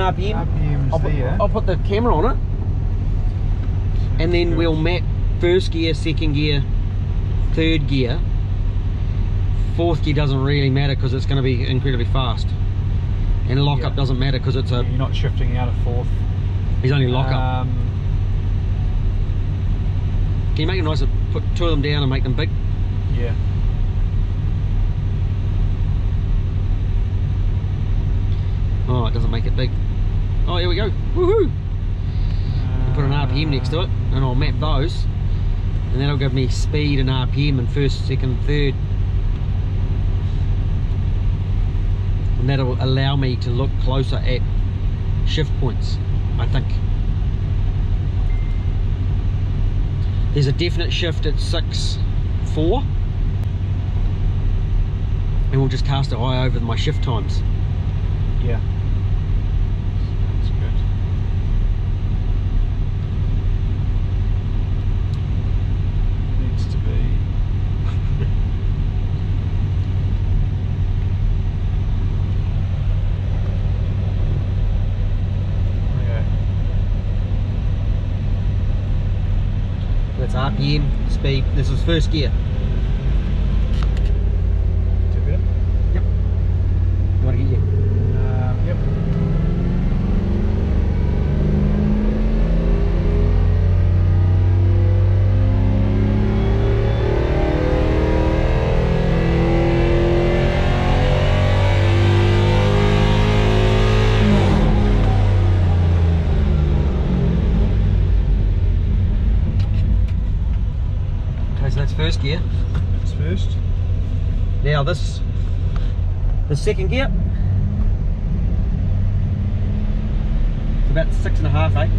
RPM. I'll put the camera on it, and then we'll map first gear, second gear, third gear. Fourth gear doesn't really matter because it's going to be incredibly fast, and lockup doesn't matter because it's a. You're not shifting out of fourth. He's only lockup. Can you make it nice to put two of them down and make them big? Yeah. Oh, it doesn't make it big. Oh, here we go. Woohoo! I'll put an RPM next to it, and I'll map those, and that'll give me speed and RPM in first, second, third. And that'll allow me to look closer at shift points, I think. There's a definite shift at 6.4, and we'll just cast it high over my shift times. Yeah. Sounds good. Needs to be. That's RPM, speed. This is first gear. Tip it? Yep. You want to get you? Yep. So that's first gear. That's first. Now this, the second gear. It's about 6.5, eh?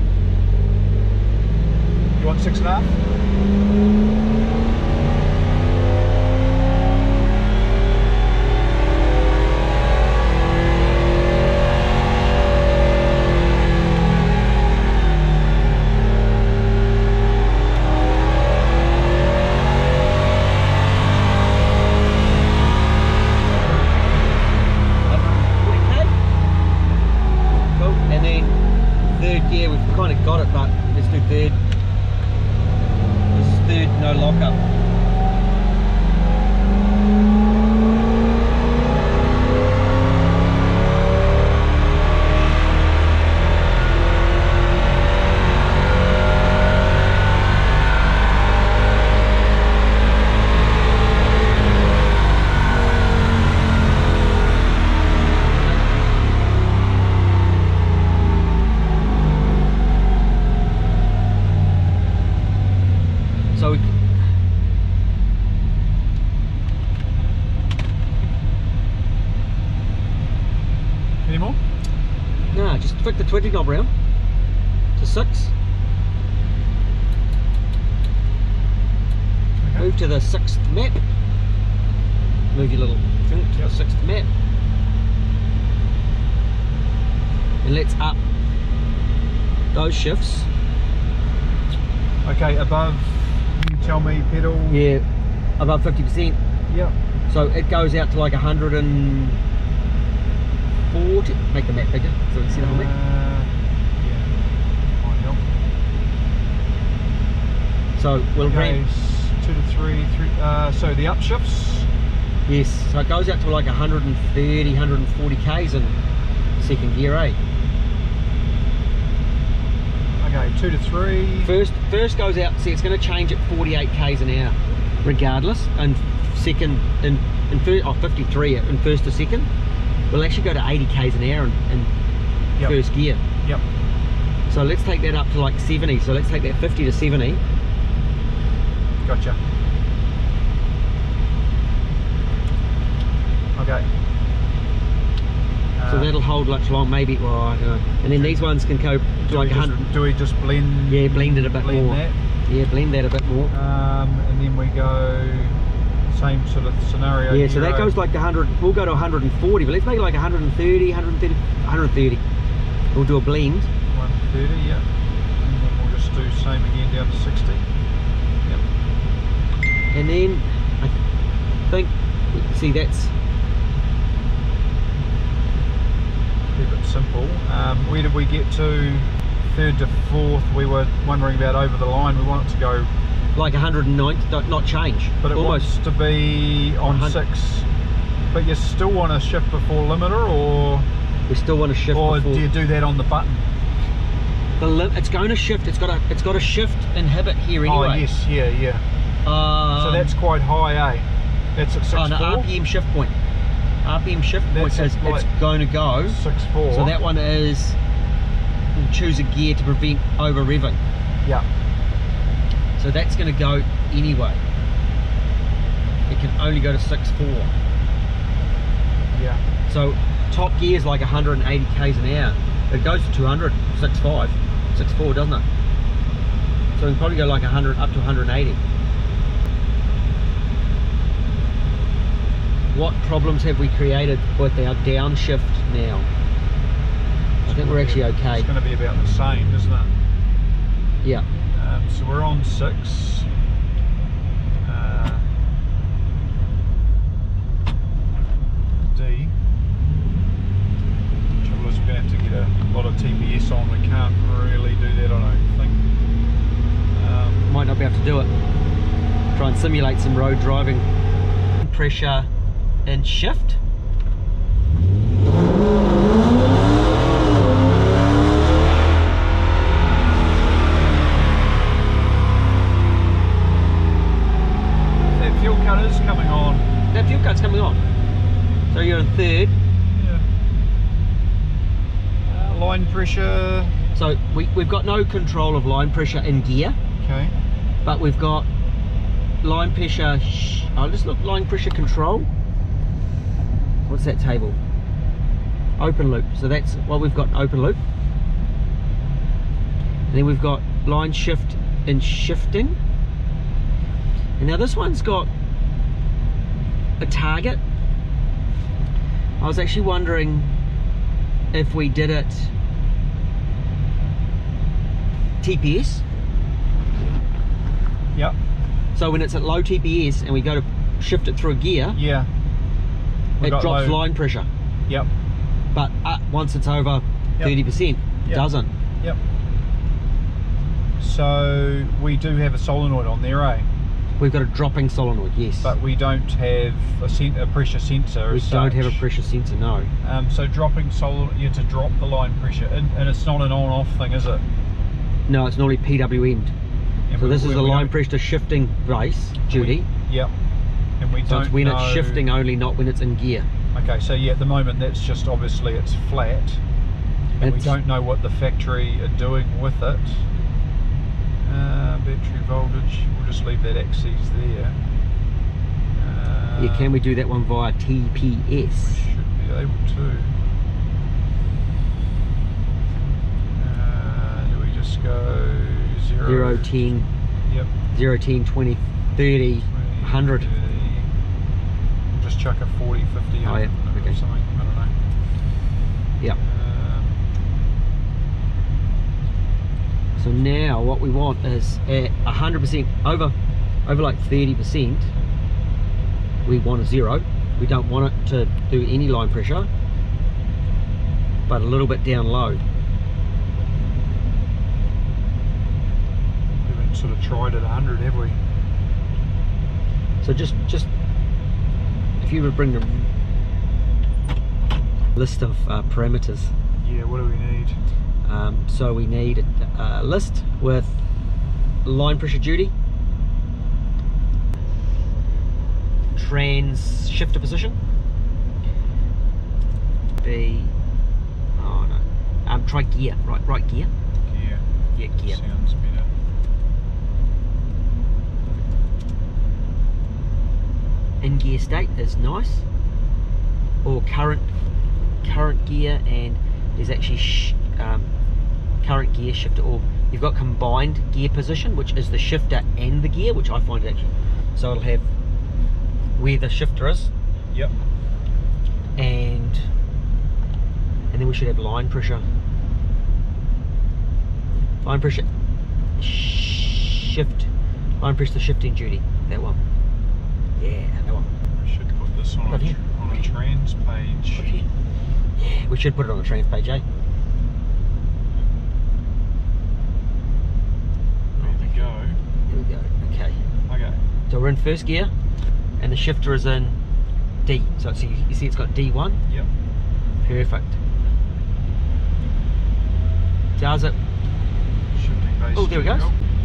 You want 6.5? Yeah, we've kind of got it, but let's do third. This is third, no lockup. So we, any more? nah, just flick the 20 knob round to 6. Okay. Move to the 6th map. Move your little thing to the 6th map. And let's up those shifts. Okay, above, you tell me, pedal. Yeah, above 50%. Yep. So it goes out to like 140. Make the map bigger so we can see the whole map. Yeah, might help. So we'll Okay, ramp. 2 to 3, so the upshifts. Yes, so it goes out to like 130, 140 k's in second gear, eh? Okay, 2 to 3. First goes out, see it's going to change at 48 k's an hour regardless, and second, in first, 53 in first to second. We'll actually go to 80 k's an hour in first gear. Yep. So let's take that up to like 70, so let's take that 50 to 70. Gotcha. Okay. So that'll hold much long, maybe, well, I don't know. And then these ones can go to like 100. Do we just blend? Yeah, blend it a bit more. That? Yeah, blend that a bit more. And then we go same sort of scenario. Yeah, so that goes like 100. We'll go to 140, but let's make it like 130, 130. We'll do a blend. 130, yeah. And then we'll just do same again down to 60. Yep. And then I think, see, that's Keep it simple. Where did we get to? Third to fourth, we were wondering about over the line. We want it to go like 190, not change. But it almost wants to be on 6. But you still want to shift before limiter, or we still want to shift or before. Do you do that on the button? It's going to shift. It's got a shift inhibit here anyway. Oh yes, yeah. So that's quite high, eh? That's at 6.4. Oh, no, RPM shift point. RPM shift point is like it's going to go 6.4. So that one is, we'll choose a gear to prevent over revving. Yeah. So that's going to go anyway. It can only go to 6.4. Yeah. So top gear is like 180 k's an hour. It goes to 200, 6.5, 6.4, doesn't it? So we can probably go like 100 up to 180. What problems have we created with our downshift now? I think we're actually okay. It's going to be about the same, isn't it? Yeah. So we're on 6. D. Trouble is we're going to have to get a lot of TPS on. We can't really do that, I don't think. Might not be able to do it. Try and simulate some road driving. Pressure and shift. That fuel cut is coming on. That fuel cut's coming on. So you're in 3rd. Yeah. Line pressure. So we've got no control of line pressure in gear. Okay. But we've got line pressure. I'll just look line pressure control. What's that table? Open loop. So that's what we've got, open loop. And then we've got line shift and shifting. And now this one's got a target. I was actually wondering if we did it TPS. Yep. So when it's at low TPS and we go to shift it through a gear, yeah, it drops line pressure. Yep. But once it's over 30%, it doesn't. Yep. So we do have a solenoid on there, eh? We've got a dropping solenoid, yes. But we don't have a pressure sensor. We don't have a pressure sensor, no. So dropping solenoid, you have to drop the line pressure, and it's not an on-off thing, is it? No, it's normally PWM'd. So this is a line pressure shifting race duty. Yep. And we don't it's when know, it's shifting only, not when it's in gear. Okay, so yeah, at the moment that's just obviously it's flat. And we don't know what the factory are doing with it. Battery voltage, we'll just leave that axis there. Yeah, can we do that one via TPS? We should be able to. Do we just go 0, 10, yep. 0, 10, 20, 30, 100. 30. We'll just chuck a 40, 50, 100 oh, yeah. Okay. or something, I don't know. Yeah. So now what we want is at 100% over like 30%, we want a 0. We don't want it to do any line pressure, but a little bit down low. We haven't sort of tried at 100, have we? So just if you would bring the list of parameters. Yeah, what do we need? So we need a list with line pressure duty, trans shifter position, try gear, right gear. Gear. Yeah, gear. Sounds better. In gear state is nice, or current gear, and there's actually current gear shifter, or you've got combined gear position, which is the shifter and the gear, which I find it actually, so it'll have where the shifter is. Yep. And then we should have line pressure shifting duty, that one. Yeah, that one. We should put this on a trans page. Yeah, we should put it on the trans page, eh? There we go. Here we go. Okay. Okay. So we're in first gear, and the shifter is in D. So it's, you see it's got D1? Yep. Perfect. Does it? Shifting base. Oh, there it goes.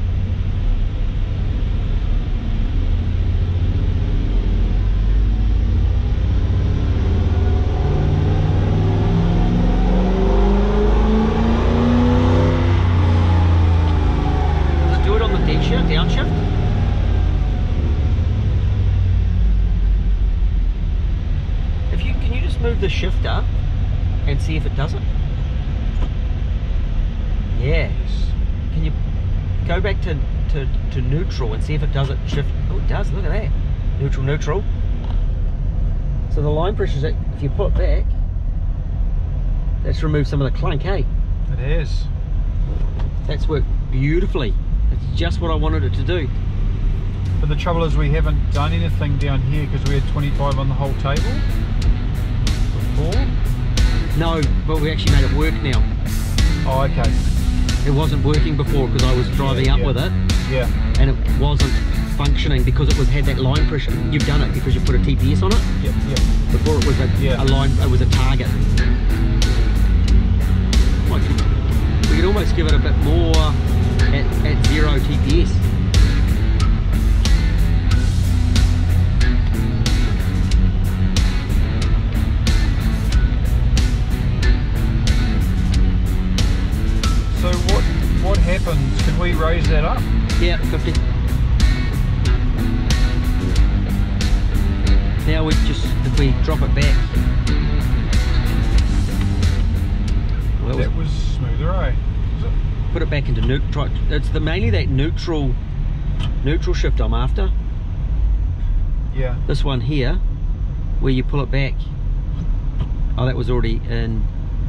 Does it do it on the downshift? Can you just move the shifter and see if it does it? Yeah. Yes. Can you go back to neutral and see if it does it shift? Oh, it does. Look at that. Neutral. So the line pressure, if you put it back, that's removed some of the clunk, hey? It has. That's worked beautifully. It's just what I wanted it to do. But the trouble is we haven't done anything down here because we had 25 on the whole table before. No, but we actually made it work now. Oh, okay. It wasn't working before because I was driving up with it. Yeah. And it wasn't functioning because it had that line pressure. You've done it because you put a TPS on it. Yep. Before it was a line, it was a target. We could almost give it a bit more at 0 TPS. So what happens? Can we raise that up? Yeah, 50. Now we just, if we drop it back. Well, that was smoother, eh? Was it? Put it back into neutral. It's mainly that neutral shift I'm after. Yeah. This one here, where you pull it back. Oh, that was already in.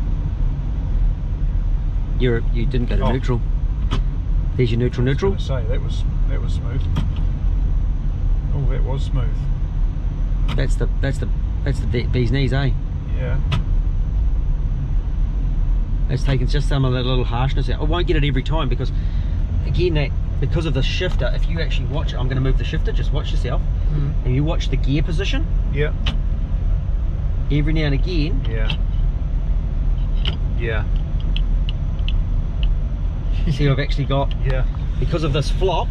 You didn't go to neutral. There's your neutral. I was gonna say that was smooth. Oh, that was smooth. That's the bee's knees, eh? Yeah. It's taken just some of that little harshness out. I won't get it every time because, again, because of the shifter. If you actually watch it, I'm going to move the shifter. Just watch yourself, and you watch the gear position. Yeah. Every now and again. Yeah. Yeah. See, I've actually got. Yeah. Because of this flop.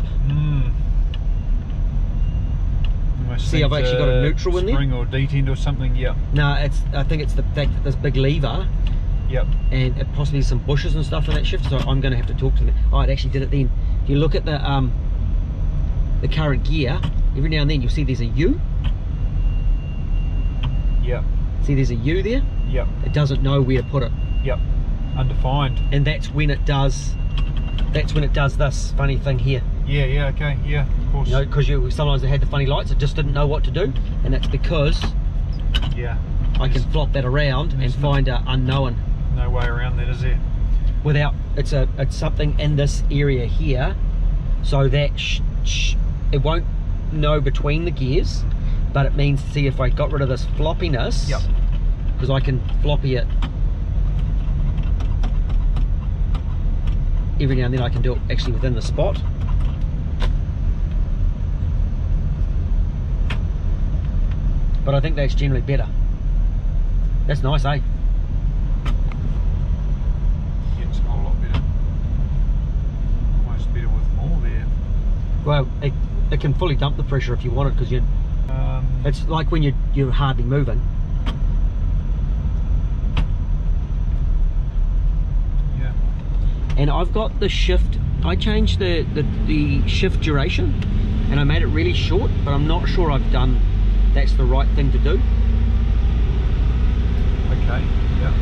See, I've actually got a neutral in there. Spring or detent or something. Yeah. No, I think it's the fact that this big lever. Yep. And it possibly some bushes and stuff in that shift, so I'm going to have to talk to them. Oh, it actually did it then. If you look at the current gear, every now and then you'll see there's a U. Yep. See, there's a U there. Yep. It doesn't know where to put it. Yep. Undefined. And that's when it does. That's when it does this funny thing here. Yeah. Yeah. Okay. Yeah. Of course. You know, because sometimes it had the funny lights, it just didn't know what to do, and that's because. Yeah. I can flop that around and find an unknown. No way around that, is there? Without it's something in this area here, so that it won't know between the gears, but it means, see, if I got rid of this floppiness, yep, because I can floppy it every now and then. I can do it actually within the spot. But I think that's generally better. That's nice, eh? It's a whole lot better. Almost better with more there. Well, it can fully dump the pressure if you want it, because it's like when you're hardly moving. Yeah. And I've got the shift. I changed the shift duration, and I made it really short. But I'm not sure I've done. That's the right thing to do. Okay, yeah.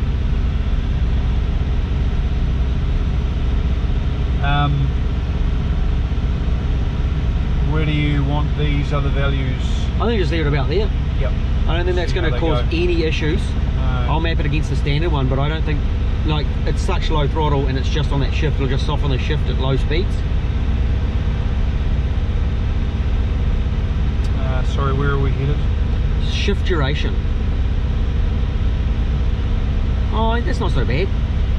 Where do you want these other values? I think just leave it about there. Yep. I don't think that's going to cause any issues. No. I'll map it against the standard one, but I don't think, like, it's such low throttle and it's just on that shift. It'll just soften the shift at low speeds. Sorry, where are we headed? Shift duration. Oh, that's not so bad.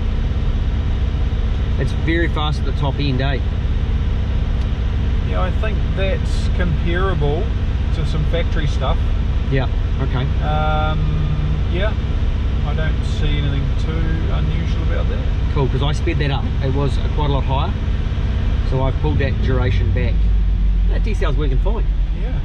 It's very fast at the top end, eh? Yeah, I think that's comparable to some factory stuff. Yeah, okay. Yeah, I don't see anything too unusual about that. Cool, because I sped that up. It was quite a lot higher. So I've pulled that duration back. That decal's working fine. Yeah.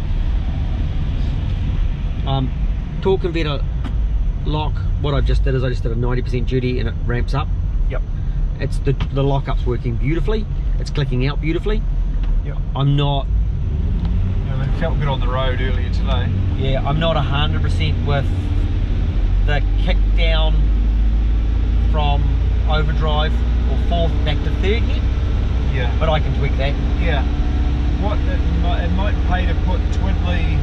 Torque converter lock, what I just did is I just did a 90% duty and it ramps up. Yep. It's the lock-up's working beautifully. It's clicking out beautifully. Yep. I'm not... Yeah, it felt good on the road earlier today. Yeah, I'm not 100% with the kick down from overdrive or fourth back to third yet. Yeah. But I can tweak that. Yeah. What it might pay to put twiddly,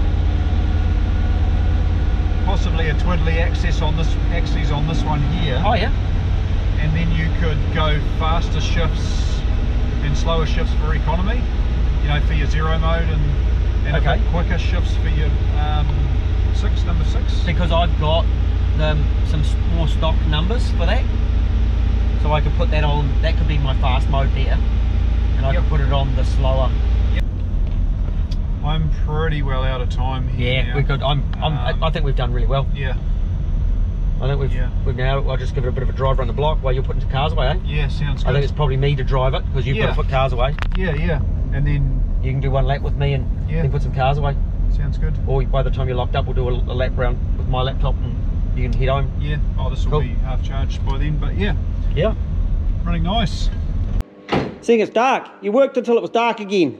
possibly a twiddly axis on this one here. Oh yeah. And then you could go faster shifts and slower shifts for economy, you know, for your zero mode, and okay, a bit quicker shifts for your number 6. Because I've got some more stock numbers for that, so I could put that on. That could be my fast mode there, and I could put it on the slower. Yep. I'm pretty well out of time here. Yeah, now. we could. I think we've done really well. Yeah. I think we've now. I'll just give it a bit of a drive around the block while you're putting some cars away. Eh? Yeah, sounds good. I think it's probably me to drive it because you've got to put cars away. Yeah, yeah, and then you can do one lap with me and then put some cars away. Sounds good. Or by the time you're locked up, we'll do a lap round with my laptop and you can head home. Yeah. Oh, this will be half charged by then, but yeah. Yeah. Running nice. Seeing it's dark, you worked until it was dark again.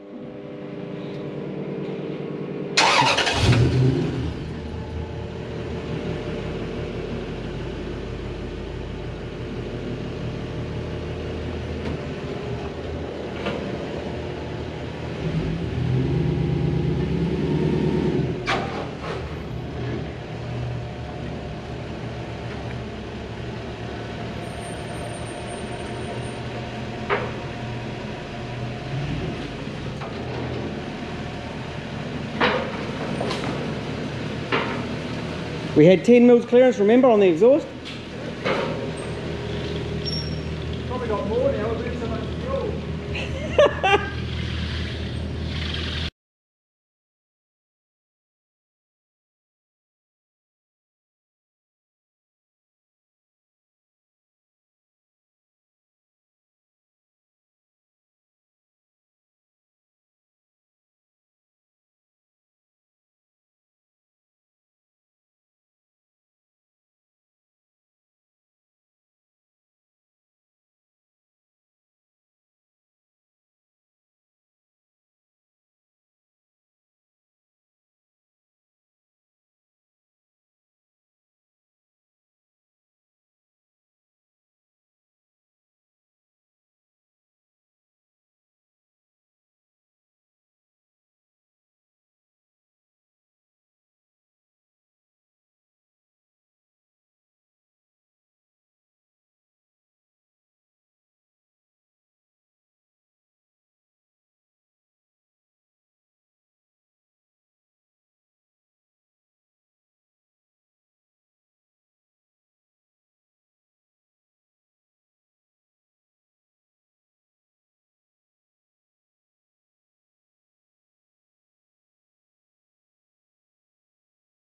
We had 10 mils clearance, remember, on the exhaust? Probably got more now, we've been so much fuel.